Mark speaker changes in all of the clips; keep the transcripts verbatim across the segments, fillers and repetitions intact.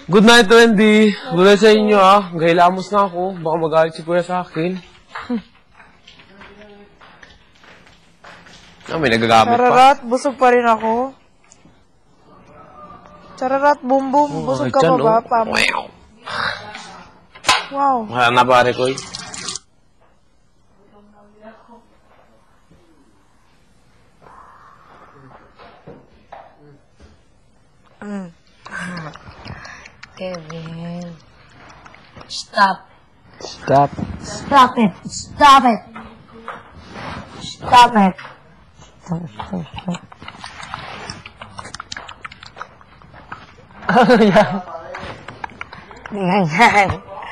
Speaker 1: Good night, Wendy. Good night sa inyo, ah. Gahilamos na ako. Baka magalit si Kuya sa akin. Ah, may nagagamit pa.
Speaker 2: Chararat, busog pa rin ako. Chararat, boom boom. Busog ka pa ba, Pam?
Speaker 1: Wow.
Speaker 2: Wow.
Speaker 1: Wala na pare ko, eh.
Speaker 2: Mm.
Speaker 3: Kevin. Stop.
Speaker 1: Stop.
Speaker 3: Stop it. Stop it. Stop it.
Speaker 1: Ano yan?
Speaker 3: Ganyan.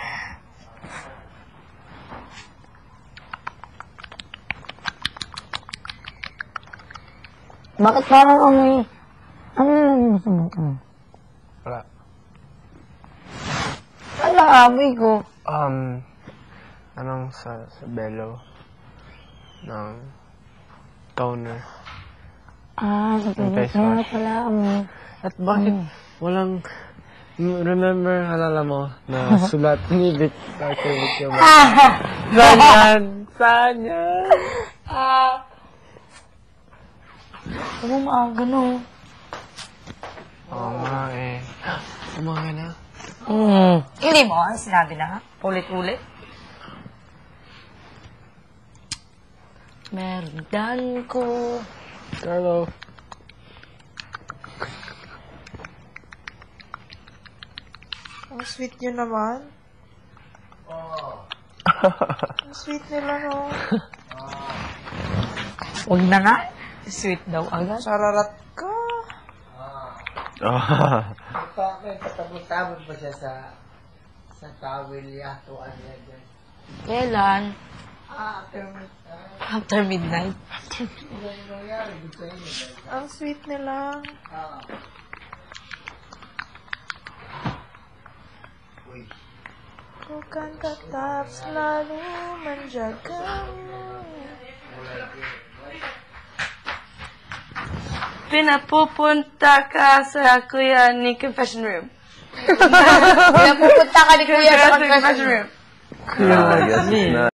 Speaker 3: Bakit parang amoy? Ano yung masama ka?
Speaker 1: Wala.
Speaker 3: Wala, amoy ko.
Speaker 1: Um, anong sa, sa bellow ng toner.
Speaker 3: Ah, sa
Speaker 1: Yung
Speaker 3: pilit
Speaker 1: face
Speaker 3: na
Speaker 1: wash.
Speaker 3: pala amoy.
Speaker 1: At bakit walang... Remember, alala mo, na sulat ni Vic Carter Vic yung Saan yan? Saan yan?
Speaker 3: Ah. Ano maaga no?
Speaker 1: Oo nga eh. Umaga na.
Speaker 3: Hmm. Hindi mo, ang sinabi na ha? Ulit-ulit. Meron dan ko.
Speaker 1: Carlo.
Speaker 2: Ang sweet nyo naman. Ang sweet nila, no?
Speaker 3: Huwag na nga. Sweet daw agad.
Speaker 2: Chararat ka.
Speaker 4: May patabot-tabot pa siya sa sa towel niya. Tuwan niya dyan.
Speaker 3: Kailan?
Speaker 4: Ah, after midnight.
Speaker 3: After midnight.
Speaker 4: Ano yung nangyari dito yun?
Speaker 2: Ang sweet nila.
Speaker 4: Ah. Uy.
Speaker 2: Bukan tatap selalu menjagamu.
Speaker 3: Pinapupunta ka sa kuya ni confession room.
Speaker 2: Pinapupunta ka ni Kuya sa confession room.
Speaker 1: Ah, yes, na.